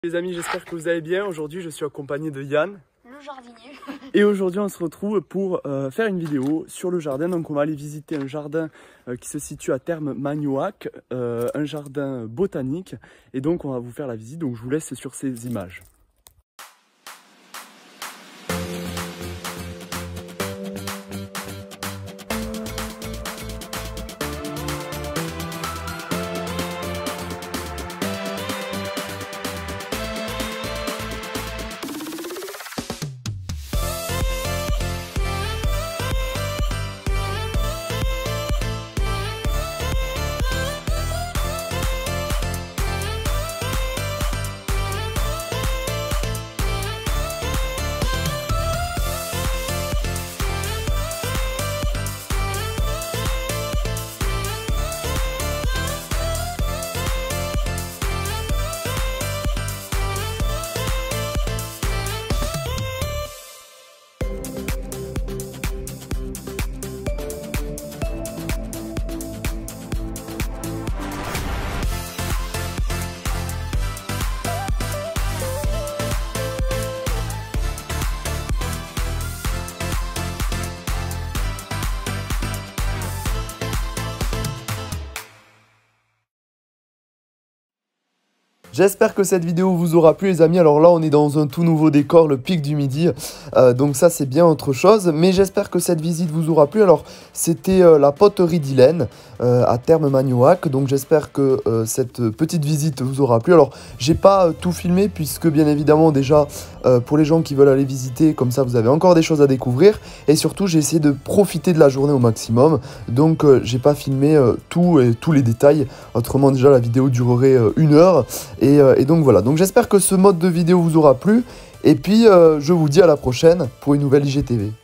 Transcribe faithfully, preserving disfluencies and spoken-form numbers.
Les amis, j'espère que vous allez bien. Aujourd'hui, je suis accompagné de Yann, le jardinier. Et aujourd'hui, on se retrouve pour euh, faire une vidéo sur le jardin. Donc, on va aller visiter un jardin euh, qui se situe à Termes-Magnoac, euh, un jardin botanique. Et donc, on va vous faire la visite. Donc, je vous laisse sur ces images. J'espère que cette vidéo vous aura plu les amis. Alors là on est dans un tout nouveau décor, le pic du midi, euh, donc ça c'est bien autre chose. Mais j'espère que cette visite vous aura plu. Alors c'était euh, la poterie d'Hylaine euh, à Termes-Magnoac. Donc j'espère que euh, cette petite visite vous aura plu. Alors j'ai pas euh, tout filmé puisque bien évidemment déjà euh, pour les gens qui veulent aller visiter, comme ça vous avez encore des choses à découvrir. Et surtout j'ai essayé de profiter de la journée au maximum. Donc euh, j'ai pas filmé euh, tout et tous les détails. Autrement déjà la vidéo durerait euh, une heure. Et, euh, et donc voilà, donc j'espère que ce mode de vidéo vous aura plu. Et puis euh, je vous dis à la prochaine pour une nouvelle I G T V.